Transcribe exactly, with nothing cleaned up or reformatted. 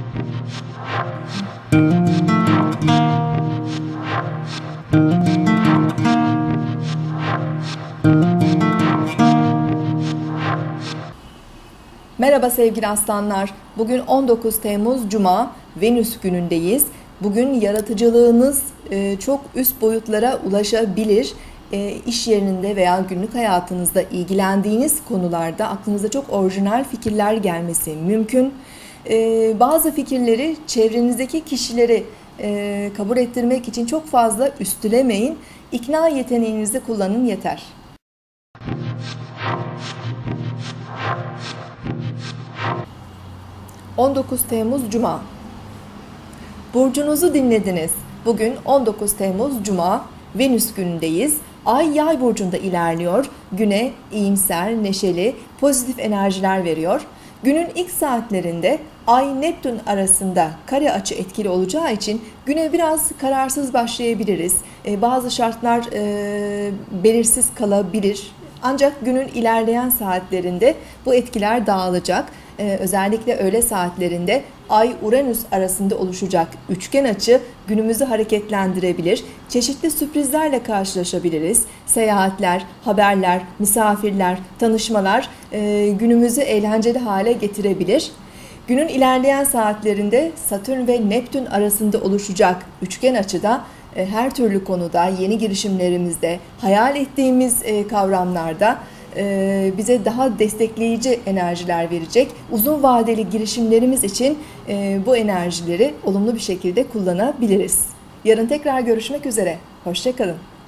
Merhaba sevgili aslanlar. Bugün on dokuz Temmuz Cuma, Venüs günündeyiz. Bugün yaratıcılığınız çok üst boyutlara ulaşabilir. İş yerinde veya günlük hayatınızda ilgilendiğiniz konularda aklınıza çok orijinal fikirler gelmesi mümkün. Bazı fikirleri çevrenizdeki kişileri kabul ettirmek için çok fazla üstülemeyin. İkna yeteneğinizi kullanın yeter. on dokuz Temmuz Cuma. Burcunuzu dinlediniz. Bugün on dokuz Temmuz Cuma, Venüs günündeyiz. Ay Yay burcunda ilerliyor. Güne iyimser, neşeli, pozitif enerjiler veriyor. Günün ilk saatlerinde Ay Neptün arasında kare açı etkili olacağı için güne biraz kararsız başlayabiliriz. Ee, bazı şartlar e, belirsiz kalabilir. Ancak günün ilerleyen saatlerinde bu etkiler dağılacak. Ee, özellikle öğle saatlerinde Ay-Uranüs arasında oluşacak üçgen açı günümüzü hareketlendirebilir. Çeşitli sürprizlerle karşılaşabiliriz. Seyahatler, haberler, misafirler, tanışmalar e, günümüzü eğlenceli hale getirebilir. Günün ilerleyen saatlerinde Satürn ve Neptün arasında oluşacak üçgen açıda e, her türlü konuda, yeni girişimlerimizde, hayal ettiğimiz e, kavramlarda bize daha destekleyici enerjiler verecek. Uzun vadeli girişimlerimiz için bu enerjileri olumlu bir şekilde kullanabiliriz. Yarın tekrar görüşmek üzere. Hoşça kalın.